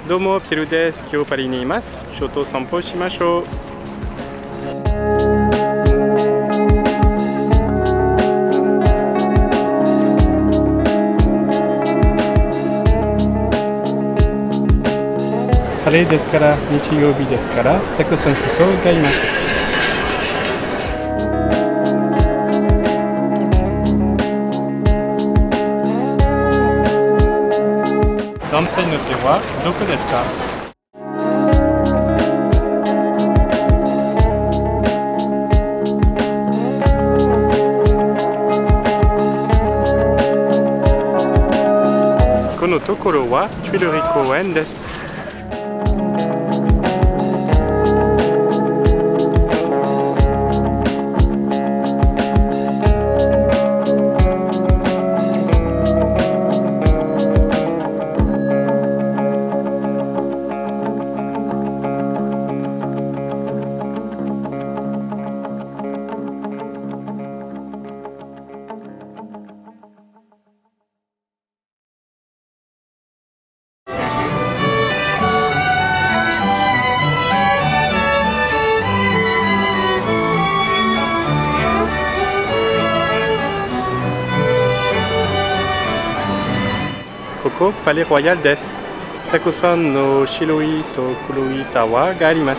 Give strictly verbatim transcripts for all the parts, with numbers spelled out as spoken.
どうも、ピエールです。今日パリにいます。ちょっと散歩しましょう。晴れですから、日曜日ですから、たくさん人がいます。男性の手はどこですか？このところはチュイルリー公園です。ここ、パレロイヤルです。たくさんの白いと黒いタワーがあります。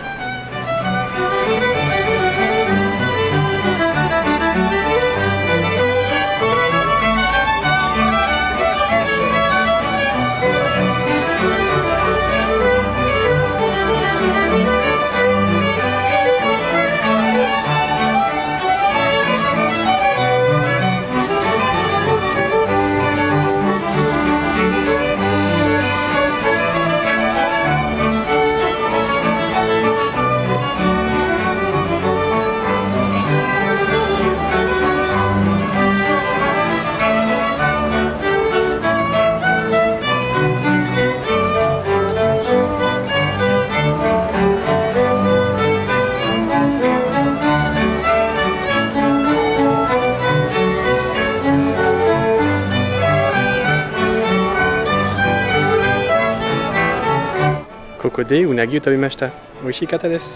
ここでうなぎを食べました。美味しかったです。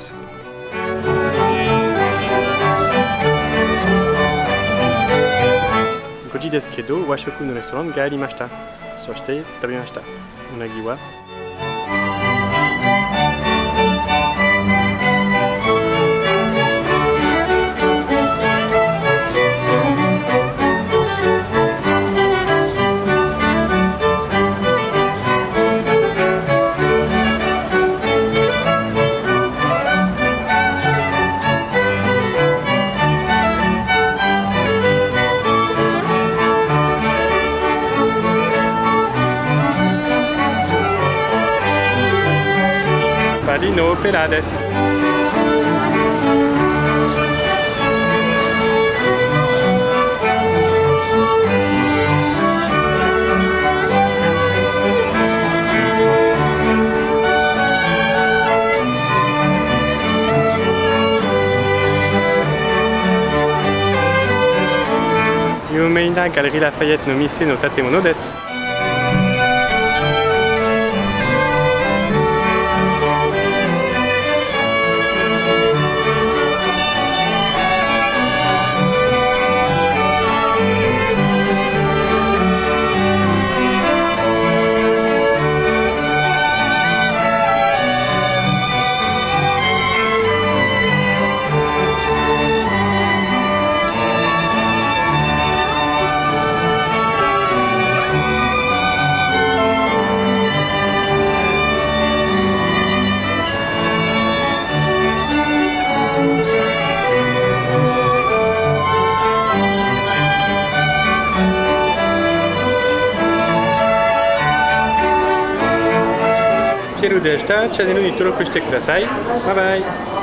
ごじですけど和食のレストランがありました。そして食べました。うなぎはパリのオペラです。有名なガレリー・ラファイエットの店の建物です。ピエールでした。チャンネルに登録してください。バイバイ。